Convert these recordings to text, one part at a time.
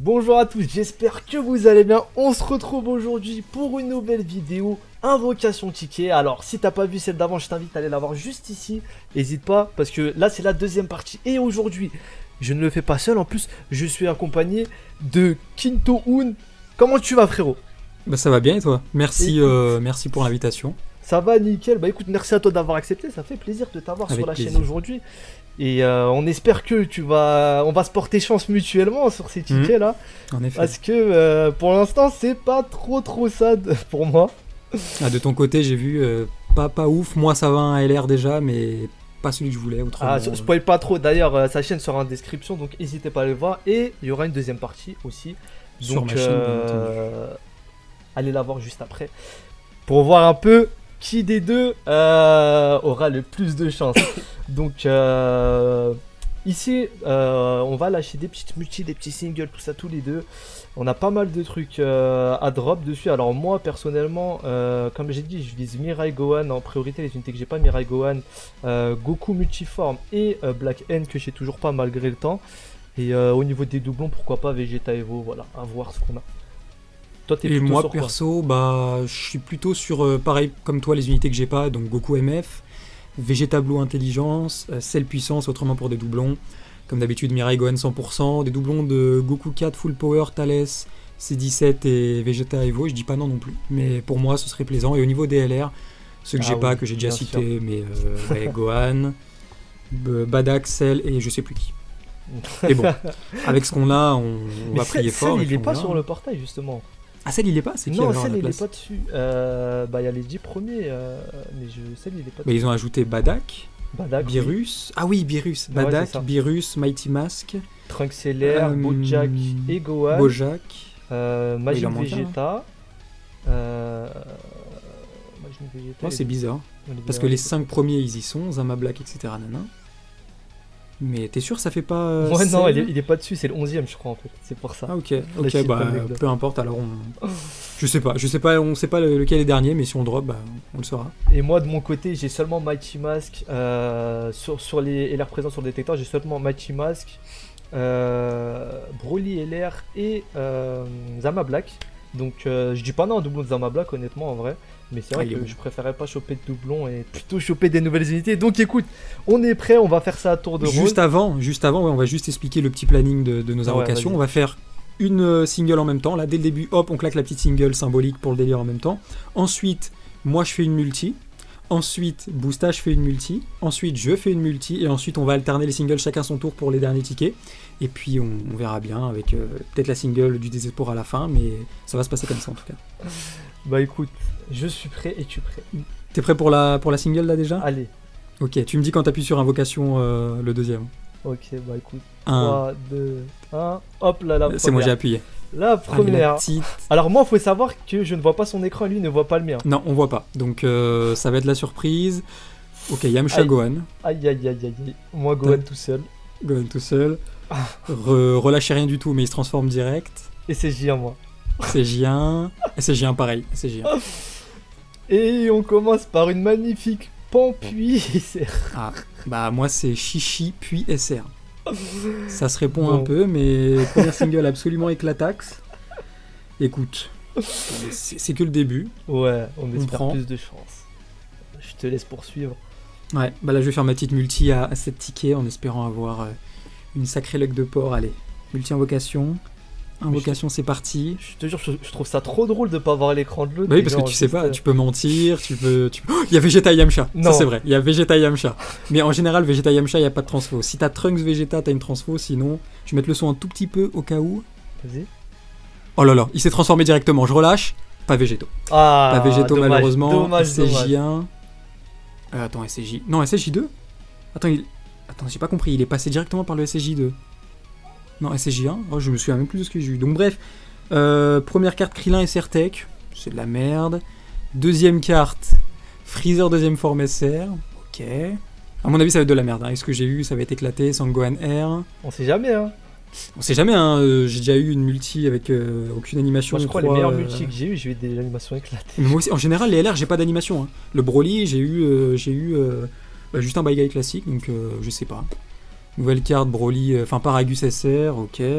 Bonjour à tous, j'espère que vous allez bien. On se retrouve aujourd'hui pour une nouvelle vidéo Invocation Ticket. Alors si t'as pas vu celle d'avant, je t'invite à aller la voir juste ici. N'hésite pas parce que là c'est la deuxième partie. Et aujourd'hui, je ne le fais pas seul. En plus, je suis accompagné de Kinto Un. Comment tu vas, frérot? Bah ça va bien et toi? Merci, merci pour l'invitation. Ça va nickel. Bah écoute, merci à toi d'avoir accepté. Ça fait plaisir de t'avoir sur la chaîne aujourd'hui. Et on espère que on va se porter chance mutuellement sur ces tickets là. En effet. Parce que pour l'instant c'est pas trop sad pour moi. Ah, de ton côté j'ai vu pas ouf. Moi ça va un LR déjà mais pas celui que je voulais. Autrement, Ah, spoil pas trop. D'ailleurs sa chaîne sera en description donc n'hésitez pas à aller voir. Et il y aura une deuxième partie aussi. Donc sur ma chaîne, allez la voir juste après. Pour voir un peu qui des deux aura le plus de chance. Donc ici on va lâcher des petites multis, des petits singles, tout ça tous les deux. On a pas mal de trucs à drop dessus. Alors moi personnellement comme j'ai dit, je vise Mirai Gohan en priorité. Les unités que j'ai pas, Mirai Gohan, Goku multiforme et Black N que j'ai toujours pas malgré le temps. Et au niveau des doublons, pourquoi pas Vegeta Evo, voilà, à voir ce qu'on a. Toi, t'es et plutôt moi sur perso, bah je suis plutôt sur pareil comme toi les unités que j'ai pas, donc Goku MF, Vegeta Blue Intelligence, Cell Puissance, autrement pour des doublons. Comme d'habitude, Mirai Gohan 100%, des doublons de Goku 4 Full Power, Thales, C17 et Vegeta Evo, je dis pas non non plus. Mais pour moi, ce serait plaisant. Et au niveau des LR, ceux que j'ai pas, que j'ai déjà cités, mais ouais, Gohan, Badak, Cell et je sais plus qui. Et bon, avec ce qu'on a, on va prier fort. Il est pas sur le portail justement. Ah, Cell il est pas? C'est qui? Non, alors, Cell il place est pas dessus. Bah il y a les 10 premiers, mais Cell il est pas dessus. Bah, ils ont ajouté Badak, Beerus. Oui. Ah oui, Beerus. Badak, ouais, Beerus, Mighty Mask, Trunks LR, Bojack et Gohan. Bojack. Majin Vegeta. Oh, c'est bizarre. Parce que les 5 premiers ils y sont, Zama Black, etc. Nana. Mais t'es sûr ça fait pas. Ouais, non, il est pas dessus, c'est le 11ème, je crois en fait. C'est pour ça. Ah, ok, bah peu importe, alors je sais pas, on sait pas lequel est dernier, mais si on drop, bah on le saura. Et moi de mon côté, j'ai seulement Mighty Mask. Sur les LR présents sur le détecteur, j'ai seulement Mighty Mask, Broly LR et Zama Black. Donc je dis pas non, doublon de Zama Black honnêtement en vrai. Mais c'est vrai que je préférais pas choper de doublons et plutôt choper des nouvelles unités. Donc écoute, on est prêt, on va faire ça à tour de rôle. Juste avant, ouais, on va juste expliquer le petit planning de nos invocations. On va faire une single en même temps. Là, dès le début, hop, on claque la petite single symbolique pour le délire en même temps. Ensuite, moi je fais une multi. Ensuite, Boostage fait une multi. Ensuite, je fais une multi. Et ensuite, on va alterner les singles chacun son tour pour les derniers tickets. Et puis, on verra bien avec peut-être la single du désespoir à la fin. Mais ça va se passer comme ça en tout cas. Bah écoute, je suis prêt et tu es prêt. T'es prêt pour la single là déjà? Allez. Ok, tu me dis quand t'appuies sur invocation le deuxième. Ok, bah écoute. 3, 2, 1. Hop là, la première. C'est moi, j'ai appuyé. La première. Petite... Alors moi, faut savoir que je ne vois pas son écran et lui ne voit pas le mien. Non, on voit pas. Donc ça va être la surprise. Ok, Yamcha Gohan. Aïe. Moi, Gohan tout seul. Gohan tout seul. Relâchez rien du tout, mais il se transforme direct. Et c'est J1, moi. C'est J1. Et c'est J1 pareil. C'est J1. Et on commence par une magnifique Pan puis SR. Ah, bah moi c'est Chichi puis SR. Ça se répond un peu, mais première single absolument éclataxe. Écoute, c'est que le début. Ouais, on espère plus de chance. Je te laisse poursuivre. Ouais, bah là je vais faire ma petite multi à 7 tickets en espérant avoir une sacrée luck de porc. Allez, multi-invocation. Invocation, c'est parti. Je te jure, je trouve ça trop drôle de pas voir l'écran de l'autre. Bah oui, parce que tu sais pas, tu peux mentir, tu peux... Oh, il y a Vegeta Yamcha, ça c'est vrai, il y a Vegeta Yamcha. Mais en général, Vegeta Yamcha, il n'y a pas de transfo. Si t'as Trunks Vegeta, t'as une transfo, sinon, je vais mettre le son un tout petit peu au cas où. Vas-y. Oh là là, il s'est transformé directement, je relâche. Pas Végéto. Ah, pas Végéto dommage, malheureusement. Dommage. SCJ1. Attends, SCJ... Non, SCJ2. Attends, j'ai pas compris, il est passé directement par le SCJ2. Non, SCJ1, oh, je me souviens même plus de ce que j'ai eu. Donc bref, première carte Krillin SR Tech, c'est de la merde. Deuxième carte, Freezer deuxième forme SR, ok. À mon avis, ça va être de la merde. Hein. Et ce que j'ai eu, ça va être éclaté, Sangohan R. On sait jamais, hein. On sait jamais, hein. J'ai déjà eu une multi avec aucune animation. Moi, je crois les meilleures multis que j'ai eu des animations éclatées. Mais moi aussi, en général, les LR, j'ai pas d'animation. Hein. Le Broly, j'ai eu juste un Bye Guy classique, donc je sais pas. Nouvelle carte Broly, enfin Paragus SR, ok.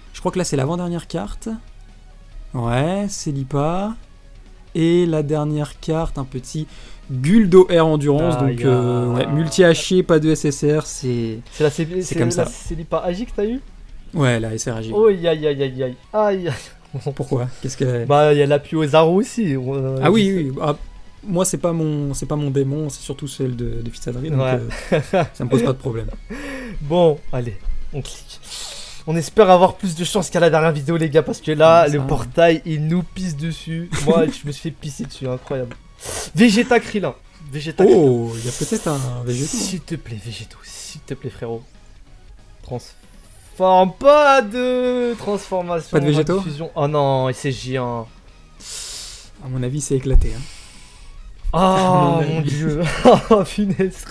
Je crois que là, c'est l'avant-dernière carte. Ouais, c'est Lipa. Et la dernière carte, un petit Guldo Air Endurance. Donc, ouais, multi-haché, pas de SSR, c'est comme ça. C'est l'IPA Agi que t'as eu? Ouais, la SRAG. Oh, aïe, aïe, aïe, aïe, aïe. Pourquoi? Qu'est-ce que... Bah, il y a l'appui aux arrows aussi. Ah oui, oui. Ah, moi, c'est pas mon démon, c'est surtout celle de Fitsadri, donc Ouais. ça me pose pas de problème. Bon, allez, on clique. On espère avoir plus de chance qu'à la dernière vidéo, les gars, parce que là, Ça. le portail, il nous pisse dessus. Moi, je me suis fait pisser dessus, incroyable. Vegeta Krillin. Vegeta Krillin. Oh, il y a peut-être un végétal. S'il te plaît, Végéto, s'il te plaît, frérot. Transforme, pas de transformation. Pas de Végéto? Fusion. Oh non, SSJ1. À mon avis, c'est éclaté. Hein. Ah, mon mon avis. dieu. Oh, finesse.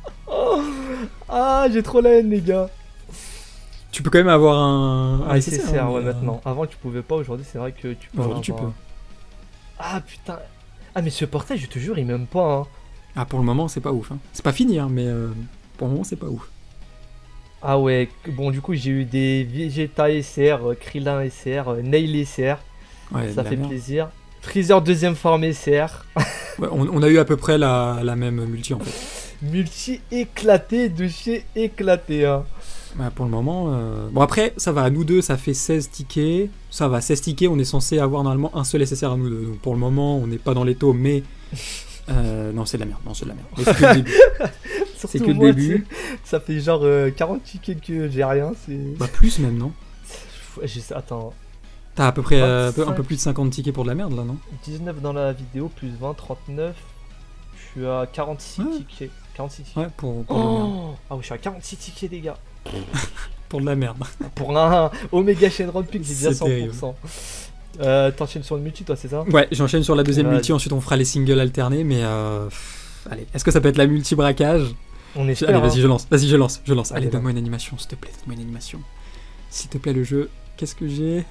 Ah, j'ai trop la haine, les gars. Tu peux quand même avoir un SSR, hein, ouais, mais, maintenant. Avant, tu pouvais pas. Aujourd'hui, c'est vrai que tu peux. Aujourd'hui, tu avoir. peux. Ah, putain. Ah, mais ce portail, je te jure, il m'aime pas. Hein. Ah, pour le moment, c'est pas ouf. Hein. C'est pas fini, hein, mais pour le moment, c'est pas ouf. Ah, ouais. Bon, du coup, j'ai eu des Vegeta SR, Krillin SR, Nail SR. Ouais, Ça de la fait merde. plaisir. Freezer deuxième forme SR. Ouais, on a eu à peu près la même multi, en fait. Multi éclaté de chez éclaté. Hein. Bah, pour le moment... Bon, après, ça va. À nous deux, ça fait 16 tickets. Ça va, 16 tickets. On est censé avoir normalement un seul SSR à nous deux. Donc, pour le moment, on n'est pas dans les taux, mais... non, c'est de la merde. Non, c'est de la merde. Mais c'est que le début. Surtout C'est que le moi, début. tu sais, ça fait genre 40 tickets que j'ai rien. C'est. Bah, plus même, non? Attends. T'as à peu près un 25. peu plus de 50 tickets pour de la merde, là, non? 19 dans la vidéo, plus 20, 39. Je suis à 46 Ouais. tickets. 46 tickets. Ouais, pour de la merde. Oh ah oui, je suis à 46 tickets, les gars. Pour de la merde. Pour un Omega Shenron Pick, j'ai déjà C'est terrible. 100%. T'enchaînes sur une multi, toi, c'est ça? Ouais, j'enchaîne sur la deuxième Vas-y. multi, ensuite on fera les singles alternés, mais allez, est-ce que ça peut être la multi braquage? On espère. Allez, hein. vas-y, je lance. Allez, Allez, donne-moi une animation, s'il te plaît, donne-moi une animation. S'il te plaît, le jeu. Qu'est-ce que j'ai?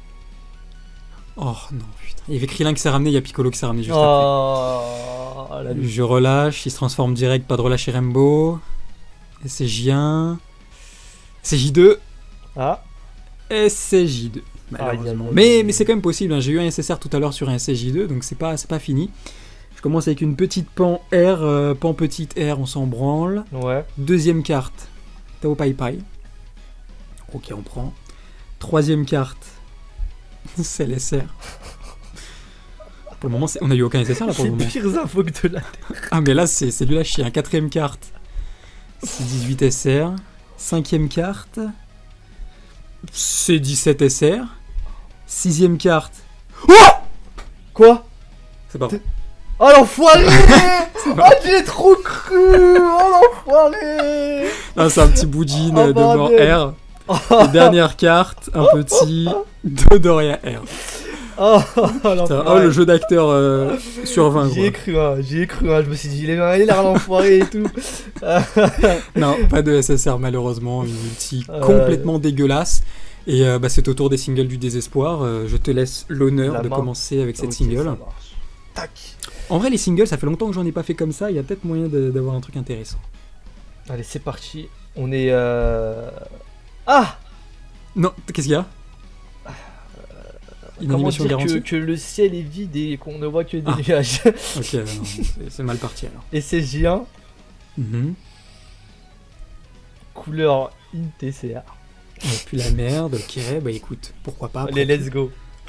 Oh non, putain. Il y avait Krillin qui s'est ramené, il y a Piccolo qui s'est ramené juste après. Oh, la lutte. Je relâche, il se transforme direct, pas de relâcher Rembo. SCJ1. SCJ2. Ah, SCJ2. Malheureusement. Aïe, aïe, aïe. Mais c'est quand même possible, hein. J'ai eu un SSR tout à l'heure sur un SCJ2, donc c'est pas fini. Je commence avec une petite pan R, pan petite R, on s'en branle. ouais. Deuxième carte, Tao Pai Pai. Ok, on prend. Troisième carte, c'est l'SR. Pour le moment, on a eu aucun SSR là pour C'est le moment. pires infos que de la. Ah, mais là, c'est du lâcher. Hein. Quatrième carte, c'est 18 SR. Cinquième carte, c'est 17 SR. Sixième carte, Quoi? c'est pas vrai. Oh l'enfoiré! Oh j'ai trop cru! Oh l'enfoiré! Ah, c'est un petit boudin Oh, de mort bordel. R. Et dernière carte, un petit Dodoria R. Oh, Putain, l'enfoiré! oh, le jeu d'acteur sur 20, J'y ai quoi. cru, hein, j'y ai cru, hein. Je me suis dit, il est l'air l'enfoiré et tout. Non, pas de SSR malheureusement, une multi Euh, complètement dégueulasse. Et bah, c'est au tour des singles du désespoir. Je te laisse l'honneur La de main. commencer avec cette Ok, single. ça marche. Tac! En vrai, les singles, ça fait longtemps que j'en ai pas fait comme ça. Il y a peut-être moyen d'avoir un truc intéressant. Allez, c'est parti. On est. Ah! Non, qu'est-ce qu'il y a Une Comment animation dire garantie que le ciel est vide et qu'on ne voit que des Ah. nuages? Ok, non, c'est mal parti alors. Et c'est J1, Mhm. couleur INTCA. Et puis la merde, ok, bah écoute, pourquoi pas. Allez, après let's go.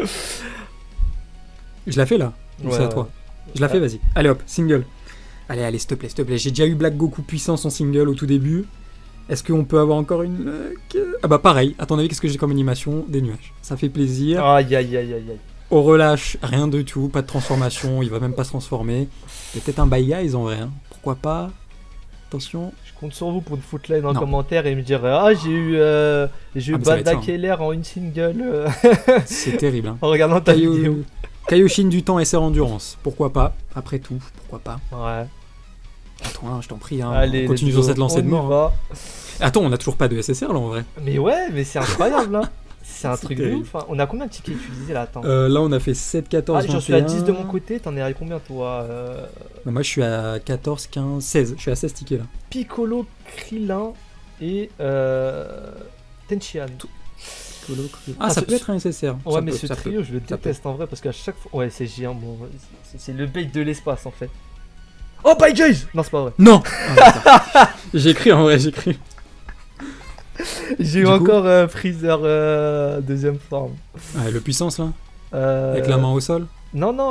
Je la fais là Ou c'est à Ouais, toi ouais. Je la fais, vas-y. Allez hop, single. Allez, s'il te plaît, s'il te plaît. J'ai déjà eu Black Goku puissance en single au tout début. Est-ce qu'on peut avoir encore une... Ah bah pareil, à ton avis, qu'est-ce que j'ai comme animation? Des nuages. Ça fait plaisir. Aïe, aïe, aïe, aïe, aïe. Au relâche, rien de tout, pas de transformation, il va même pas se transformer. Il y a peut-être un Bye Guys en vrai, hein. Pourquoi pas? Attention. Je compte sur vous pour me foutre là dans le Non. commentaire et me dire ah j'ai eu Ah, mais ça va être Bada ça, hein. Keller en une single C'est terrible, hein. en regardant ta vidéo. Kaioshin du temps SR Endurance, pourquoi pas? Après tout, pourquoi pas? Ouais. Attends, hein, je t'en prie, hein. Allez, On continue let's sur go. cette lancée de On y mort. va. Attends, on a toujours pas de SSR là en vrai. Mais ouais, mais c'est incroyable là. C'est un C'est truc de terrible. ouf. Hein. On a combien de tickets utilisés là? Attends. Là on a fait 7, 14, Ah, j'en suis à 21. 10 de mon côté. T'en es à combien toi? Bah, moi je suis à 14, 15, 16. Je suis à 16 tickets là. Piccolo, Krillin et Tenchian. Solo, ah, ça peut être un SSR. Ouais, Ça mais peut, ce ça trio, peut. je le Ça déteste en vrai parce qu'à chaque fois. Ouais, c'est géant. Bon, c'est le bait de l'espace en fait. Oh, By Guys! Non, c'est pas vrai. Non. Ah, j'ai écrit en vrai, j'ai écrit. J'ai eu Du coup encore Freezer deuxième forme. Ouais, le puissance là, Euh, avec la main au sol. Non, non,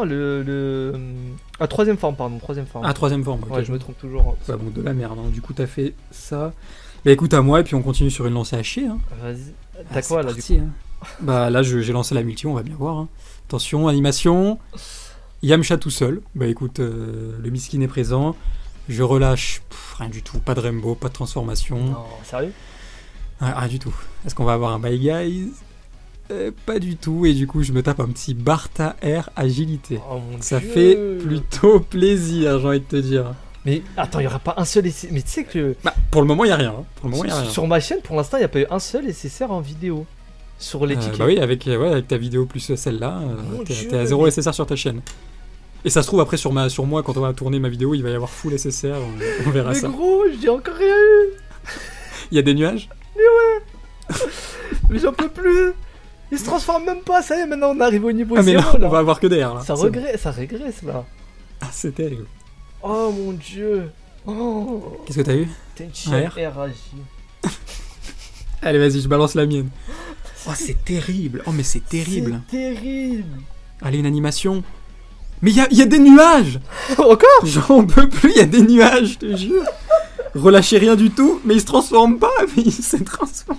Ah, troisième forme, pardon, troisième forme. Ah, troisième forme. Ok. Ouais, je me trompe toujours. Bah bon, de la merde. Hein. Du coup, t'as fait ça. Bah écoute à moi et puis on continue sur une lancée à chier. Hein. Vas-y. Ah, T'as c'est quoi là du parti, hein. Bah là, j'ai lancé la multi, on va bien voir. Hein. Attention, animation. Yamcha tout seul. Bah écoute, le miskin est présent. Je relâche rien du tout. Pas de Rainbow, pas de transformation. Non, sérieux? Rien du tout. Est-ce qu'on va avoir un Bye Guys? Pas du tout. Et du coup, je me tape un petit Barta Air agilité. Oh mon Ça Dieu. fait plutôt plaisir, j'ai envie de te dire. Mais attends, il y aura pas un seul essai. Mais tu sais que Bah, pour le moment, il y a rien. Hein. Pour le moment, y a rien. sur ma chaîne, pour l'instant, il n'y a pas eu un seul SSR en vidéo. Sur les tickets. Bah oui, avec ta vidéo plus celle-là, Mon t'es Dieu, à 0 mais- SSR sur ta chaîne. Et ça se trouve après sur moi, quand on va tourner ma vidéo, il va y avoir full SSR, on verra Mais ça. gros, j'ai encore rien eu. Il y a des nuages? Mais j'en peux plus. Il se transforme même pas. Ça y est, maintenant on arrive au niveau Ah mais 0 là, là. on va avoir que des R là. Ça C'est- regresse, ça régresse là. Ah, c'est terrible. Oh mon dieu. Oh. Qu'est-ce que t'as eu? Tenchi Un R RAJ. Allez, vas-y, je balance la mienne. Oh, c'est terrible. Oh, mais c'est terrible. C'est terrible. Allez, une animation. Mais il y a des nuages. Encore? J'en peux plus, il y a des nuages, je te jure. Relâchez rien du tout, mais il se transforme pas, mais il se transforme.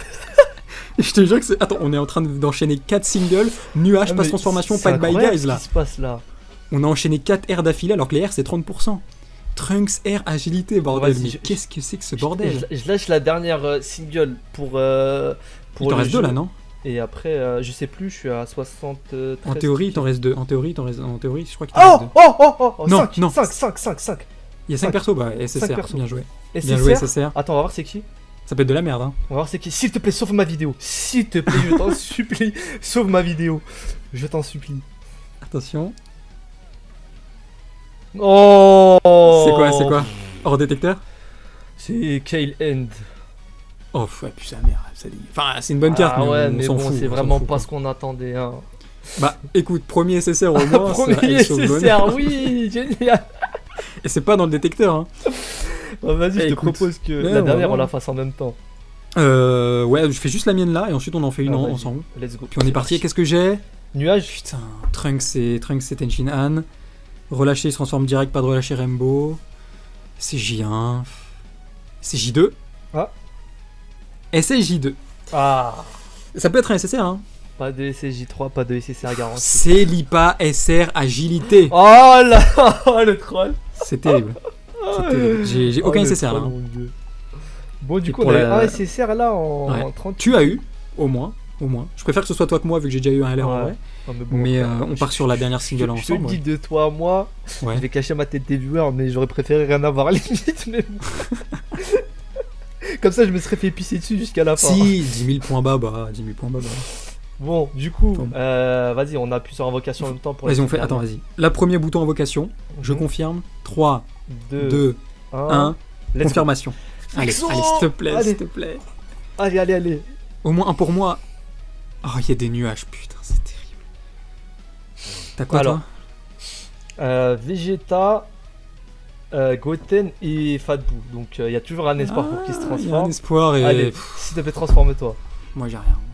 Je te jure que c'est... Attends, on est en train d'enchaîner 4 singles, nuages, Ah, pas de mais transformation, c'est pas de Bye incroyable Guys là. Ce qui se passe là. On a enchaîné 4 R d'affilée alors que les R c'est 30%. Trunks R agilité, bordel. Vas-y, Mais je- qu'est-ce que c'est que ce bordel? Je lâche la dernière single pour Il t'en le reste jeu. 2 là, non? Et après, je sais plus, je suis à 73. En théorie, il t'en reste 2. En théorie, je crois qu'il t'en Oh reste 2. oh oh oh oh Non, 5, non. 5. Il y a 5 cinq. persos, bah SSR, Cinq persos. bien joué. Et Bien joué SSR. Attends, on va voir c'est qui. Ça peut être de la merde, hein. On va voir c'est qui. S'il te plaît, sauve ma vidéo. S'il te plaît, je t'en supplie, sauve ma vidéo. Je t'en supplie. Attention. Oh. C'est quoi Hors détecteur? C'est Kale End. Oh, ouais, putain, merde. Enfin, c'est une bonne carte, Ah mais ouais, on mais s'en bon, fout. c'est on s'en vraiment fout, pas quoi. ce qu'on attendait. Hein. Bah, écoute, premier SSR au moins. Premier c'est un SSR. SSR, oui, génial. Et c'est pas dans le détecteur, hein. Bah, vas-y, je te Écoute. propose que Ouais, la on va dernière, voir. on la fasse en même temps. Ouais, je fais juste la mienne là, et ensuite on en fait une Ah, vas-y. ensemble. Let's go. Puis on est parti. Qu'est-ce que j'ai? Nuage. Putain, Trunks c'est Tenshin Han. Relâché, il se transforme direct, pas de relâché Rainbow. C'est J1. C'est J2. Ah. Et c'est J2. Ah. Ça peut être un SSR, hein. Pas de SSJ3, pas de SSR garanti. C'est l'IPA SR Agilité. Oh là, oh, le troll. C'est terrible. C'est terrible. J'ai Oh, aucun le SSR là. troll, hein. mon Dieu. Bon, du Et coup, on pour a eu la- un SSR là en, Ouais. en 30. Tu as eu, au moins. Je préfère que ce soit toi que moi, vu que j'ai déjà eu un LR en Ouais. vrai. Non, mais bon, Mais après, on part sur la dernière single je te ensemble. le dis de toi à moi, Ouais. je vais cacher ma tête des viewers, mais j'aurais préféré rien avoir limite. Mais bon. Comme ça, je me serais fait pisser dessus jusqu'à la fin. Si, 10 000 points bas, bah, 10 000 points bas. Bah. Bon, du coup, Bon. vas-y, on a plusieurs invocations en même temps pour Vas-y, on fait. Attends, vas-y. La premier bouton invocation, je confirme. 3, 2, 1, Let's go. confirmation. Allez, Fixons. allez, s'il te plaît, Allez. s'il te plaît. Allez. Au moins un pour moi. Oh, il y a des nuages, putain, c'est terrible. T'as quoi, Alors, toi? Vegeta, Goten et Fatbou. Donc, il y a toujours un espoir pour qu'il se Il y a un transforme. espoir et. Allez, s'il te plaît, transforme-toi. Moi, j'ai rien.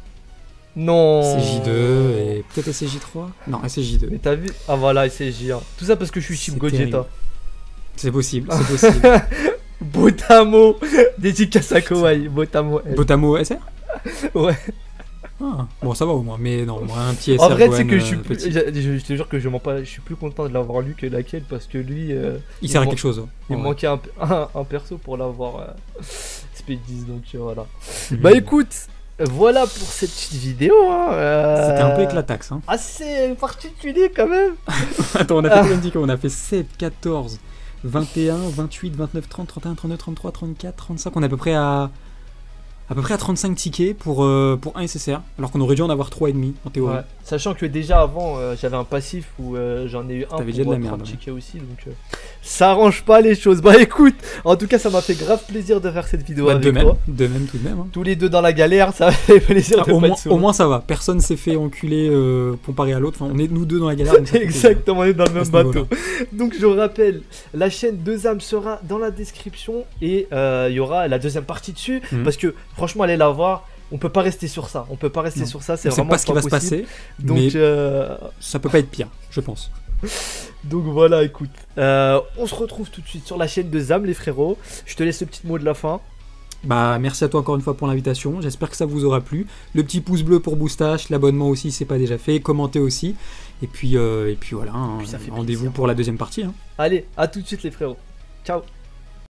Non. SJ2 et peut-être SJ3. Non, SJ2. Mais t'as vu? Ah voilà, SJ1. Tout ça parce que je suis Chip C'est Gogeta. terrible. C'est possible, c'est possible. Botamo, dédicace à Kawaii. Botamo. L. Botamo SR? Ouais. Ah, bon, ça va au moins, mais non, moi, un petit SR. En vrai, tu sais Gohan, que je suis plus. petit. Je te jure que je mens pas. Je suis plus content de l'avoir lu que laquelle parce que lui. Il sert à man- quelque chose. Il en me vrai. manquait un perso pour l'avoir Speed 10, donc voilà. Mhm. Bah écoute, voilà pour cette petite vidéo. Hein, C'était un peu éclataxe. Hein. assez particulier quand même. Attends, on a fait combien de tickets? On a fait 7, 14, 21, 28, 29, 30, 31, 32, 33, 34, 35. On est à peu près à 35 tickets pour un SSR, alors qu'on aurait dû en avoir 3,5 en théorie. Ouais. Sachant que déjà avant, j'avais un passif où j'en ai eu un T'avais pour déjà de la 30 merde, ouais. tickets aussi. Donc, ça arrange pas les choses. Bah écoute, en tout cas, ça m'a fait grave plaisir de faire cette vidéo avec toi. De même, tout de même. Hein. Tous les deux dans la galère, ça fait plaisir de au moins, ça va. Personne s'est fait enculer comparé à l'autre. Enfin, on est nous deux dans la galère. Exactement, on est dans le même bateau. Donc je rappelle, la chaîne Deux âmes sera dans la description et il y aura la deuxième partie dessus. Parce que franchement, allez la voir. On peut pas rester sur ça. On peut pas rester sur ça. C'est vraiment pas ce qui va se passer. Donc ça peut pas être pire, je pense. Donc voilà, écoute. On se retrouve tout de suite sur la chaîne Deux âmes, les frérots. Je te laisse le petit mot de la fin. Bah merci à toi encore une fois pour l'invitation. J'espère que ça vous aura plu. Le petit pouce bleu pour Boostache, l'abonnement aussi si c'est pas déjà fait, commentez aussi. Et puis voilà, hein, rendez-vous pour la deuxième partie. Hein. Allez, à tout de suite les frérots. Ciao.